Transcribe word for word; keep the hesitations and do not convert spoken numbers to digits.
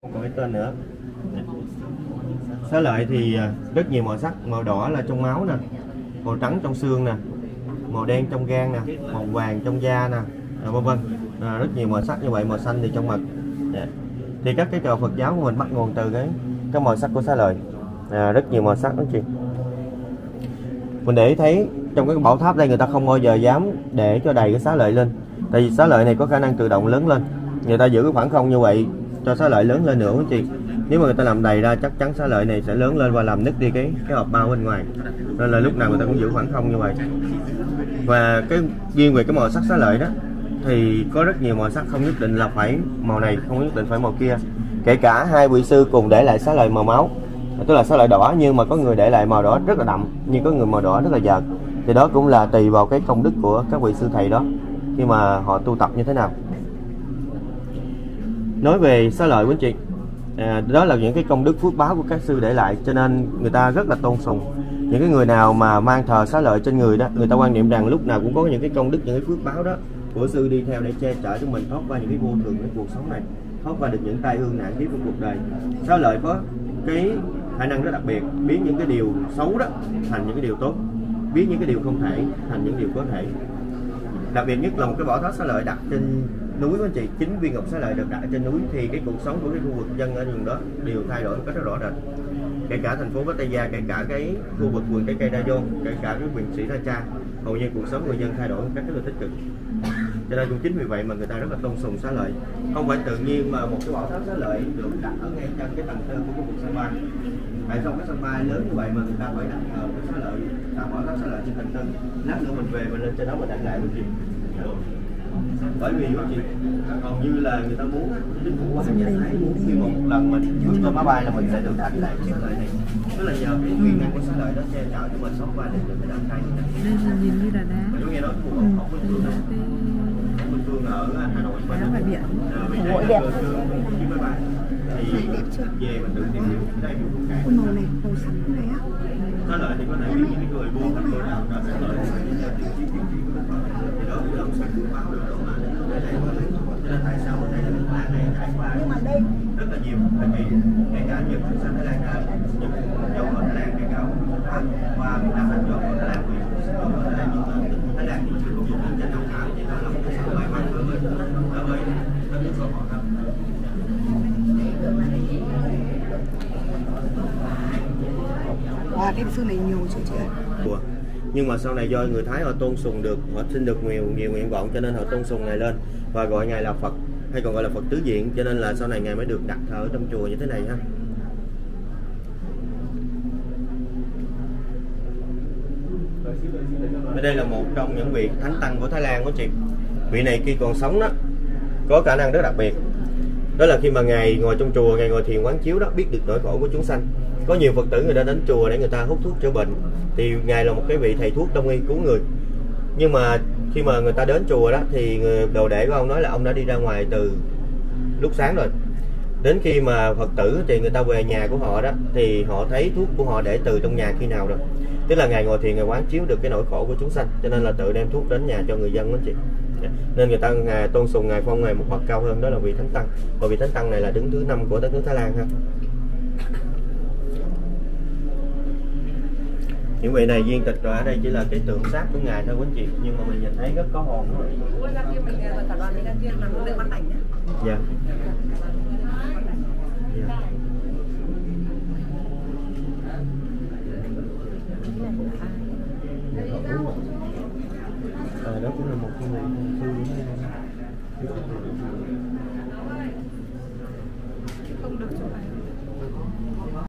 Còn cái tên nữa. Xá lợi thì rất nhiều màu sắc, màu đỏ là trong máu nè, màu trắng trong xương nè, màu đen trong gan nè, màu vàng trong da nè, vân vân. À, rất nhiều màu sắc như vậy, màu xanh thì trong mật. Yeah. Thì các cái cờ Phật giáo của mình bắt nguồn từ cái cái màu sắc của xá lợi. À, rất nhiều màu sắc đó chị. Mình để thấy trong cái bảo tháp đây người ta không bao giờ dám để cho đầy cái xá lợi lên, tại vì xá lợi này có khả năng tự động lớn lên. Người ta giữ cái khoảng không như vậy cho xá lợi lớn lên nữa anh chị. Nếu mà người ta làm đầy ra chắc chắn xá lợi này sẽ lớn lên và làm nứt đi cái cái hộp bao bên ngoài, nên là lúc nào người ta cũng giữ khoảng không như vậy. Và cái riêng về cái màu sắc xá lợi đó thì có rất nhiều màu sắc, không nhất định là phải màu này, không nhất định phải màu kia. Kể cả hai vị sư cùng để lại xá lợi màu máu, tức là xá lợi đỏ, nhưng mà có người để lại màu đỏ rất là đậm, nhưng có người màu đỏ rất là nhợt, thì đó cũng là tùy vào cái công đức của các vị sư thầy đó khi mà họ tu tập như thế nào. Nói về xá lợi quý anh chị, à, đó là những cái công đức phước báo của các sư để lại, cho nên người ta rất là tôn sùng. Những cái người nào mà mang thờ xá lợi trên người đó, người ta quan niệm rằng lúc nào cũng có những cái công đức, những cái phước báo đó của sư đi theo để che chở cho mình thoát qua những cái vô thường của cuộc sống này, thoát qua được những tai ương nạn kiếp của cuộc đời. Xá lợi có cái khả năng rất đặc biệt, biến những cái điều xấu đó thành những cái điều tốt, biến những cái điều không thể thành những điều có thể. Đặc biệt nhất là một cái bảo tháp xá lợi đặt trên núi của anh chị, chính viên ngọc xá lợi được đặt trên núi thì cái cuộc sống của cái khu vực dân ở vùng đó đều thay đổi một cách rất rõ rệt. Kể cả thành phố Pattaya, kể cả cái khu vực vườn trái cây Đa Dôn, kể cả cái huyện Sĩ Ra Cha, hầu như cuộc sống người dân thay đổi một cách rất là tích cực. Cho nên cũng chính vì vậy mà người ta rất là tôn sùng xá lợi. Không phải tự nhiên mà một cái bảo tháp xá lợi được đặt ở ngay trong cái tầng thơ của khu vực Sapa. Tại sao cái Sapa lớn như vậy mà người ta phải đặt ở cái xá lợi, đặt bảo tháp xá lợi trên tầng thơ. Lát nữa mình về mình lên trên đó mình đặt lại một gì. Bởi vì chị hầu như là người ta muốn chính phủ của Hải Thái muốn khi một lần mình bước lên máy bay là mình sẽ được đặt lại cái xá lợi này. Tức là nhờ cái quyền năng của xá lợi đó che chở cho mình sống qua được những cái đám cây này. Đây là nhìn như là đá. Mình nghe nói khu vực không bình thường, không bình thường ở Hà Nội đá ngoài biển. Gội đẹp. Thì về mình tự tìm hiểu đây cái màu này, màu sắc này á. xá lợi thì có thể biến những người buôn thành người nào ra xá lợi thì đó cũng là một sự dự báo được đó mà. Cho nên tại sao ở đây là nước Lan này trải qua rất là nhiều, tại vì kể cả những người sang Thái Lan ra, những dấu ở Thái Lan, kể cả qua Việt Nam thành dấu ở Thái Lan, vì dấu ở Thái Lan nhưng mà Thái Lan thì chưa có dùng đến trên đồng thảo, thì đó là một cái sự may mắn đối với đối với đất nước của họ. À, cái sư này nhiều chứ chị ạ. Nhưng mà sau này do người Thái họ tôn sùng được, họ xin được nhiều nhiều nguyện vọng cho nên họ tôn sùng ngài lên và gọi ngài là Phật, hay còn gọi là Phật tứ diện, cho nên là sau này ngài mới được đặt thờ ở trong chùa như thế này ha. Ở đây là một trong những vị thánh tăng của Thái Lan của chị. Vị này khi còn sống đó có khả năng rất đặc biệt. Đó là khi mà ngài ngồi trong chùa, ngài ngồi thiền quán chiếu đó, biết được nỗi khổ của chúng sanh. Có nhiều Phật tử người ta đến chùa để người ta hút thuốc chữa bệnh, thì ngài là một cái vị thầy thuốc đông y cứu người. Nhưng mà khi mà người ta đến chùa đó thì người đồ đệ của ông nói là ông đã đi ra ngoài từ lúc sáng rồi. Đến khi mà Phật tử thì người ta về nhà của họ đó thì họ thấy thuốc của họ để từ trong nhà khi nào rồi. Tức là ngài ngồi thiền, ngài quán chiếu được cái nỗi khổ của chúng sanh, cho nên là tự đem thuốc đến nhà cho người dân đó chị. Nên người ta ngài tôn sùng ngài, phong ngài một bậc cao hơn, đó là vị thánh tăng. Và vị thánh tăng này là đứng thứ năm của đất nước Thái Lan ha. Những vị này viên tịch rồi, ở đây chỉ là cái tượng xác của ngài thôi quý anh chị, nhưng mà mình nhìn thấy rất có hồn đó. Dạ. Dạ. À, đó cũng là một cái người sư.